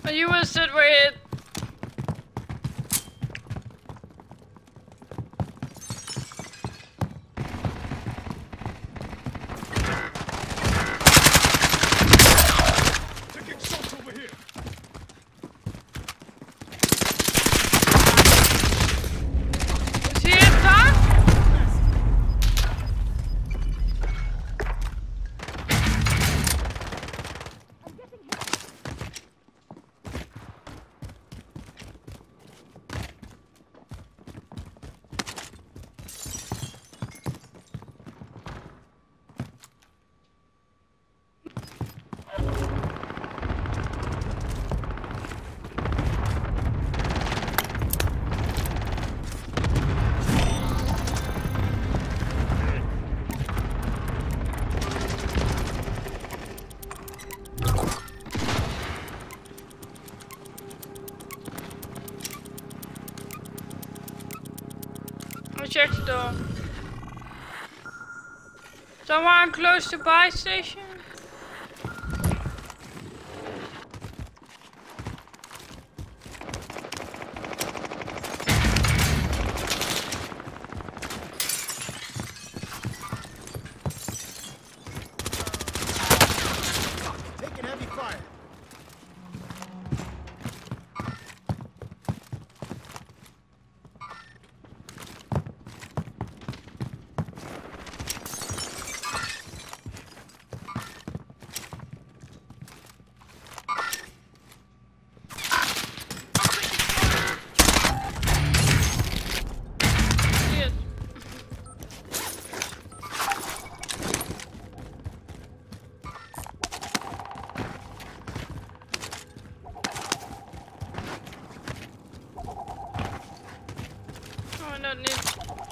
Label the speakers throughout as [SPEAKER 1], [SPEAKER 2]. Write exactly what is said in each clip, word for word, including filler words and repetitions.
[SPEAKER 1] You will sit where it.
[SPEAKER 2] Taking shots over here.
[SPEAKER 1] Is he in top? I'll check the door. Someone close to buy station?
[SPEAKER 2] Taking heavy fire.
[SPEAKER 1] Shit. Oh, I don't need.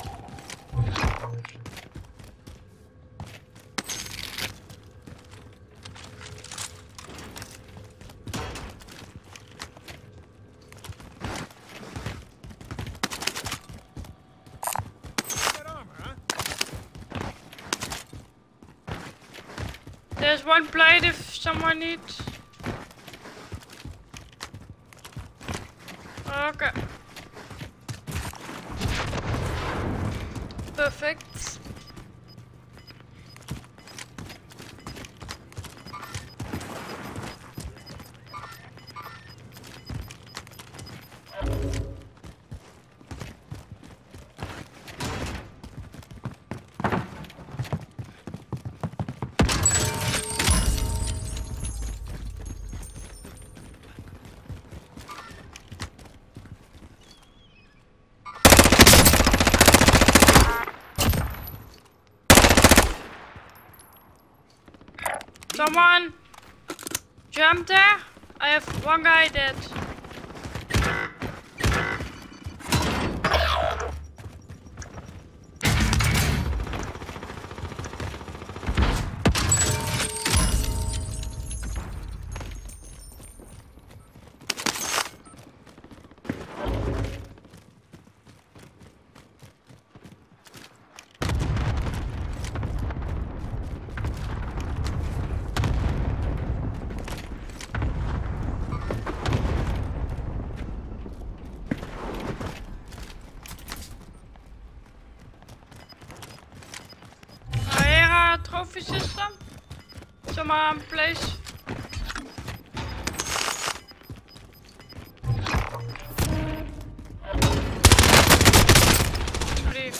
[SPEAKER 2] That armor, huh?
[SPEAKER 1] There's one blade if someone needs. Okay. Perfect. Someone jump there. I have one guy dead. Uh, trophy system. Someone place. Leave.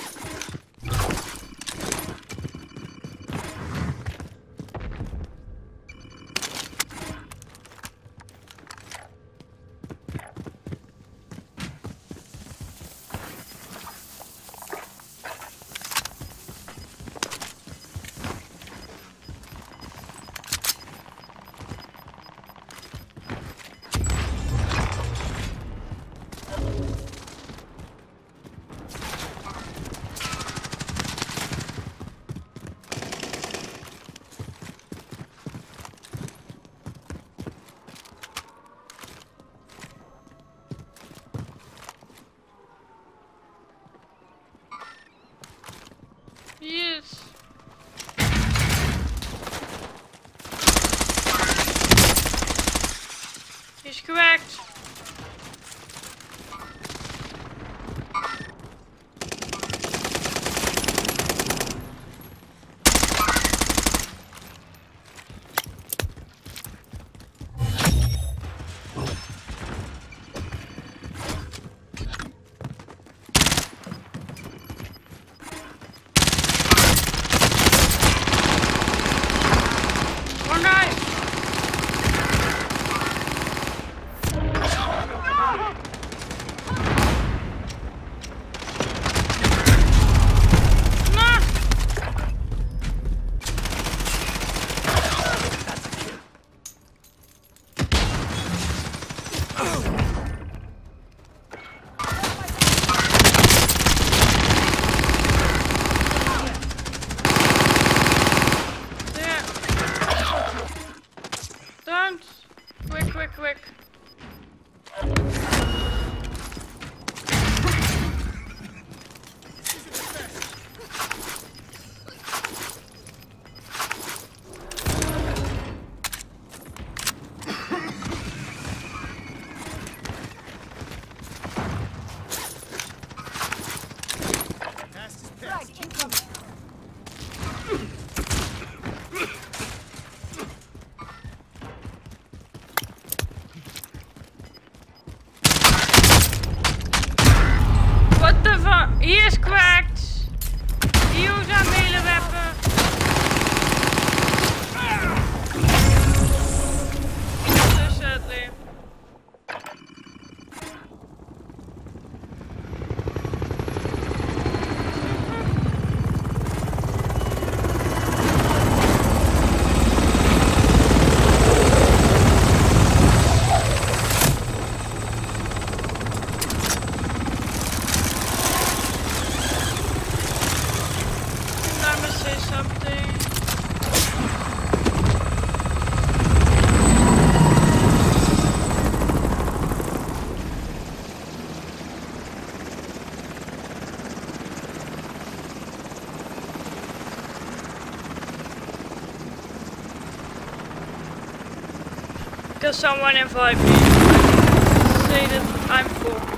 [SPEAKER 1] He's correct. One guy. Don't! Quick, quick, quick.
[SPEAKER 2] Past is past.
[SPEAKER 1] What the fuck? He is cracked! Use our melee weapon! So sadly. I must say something. Because someone invite me. Say that I'm full.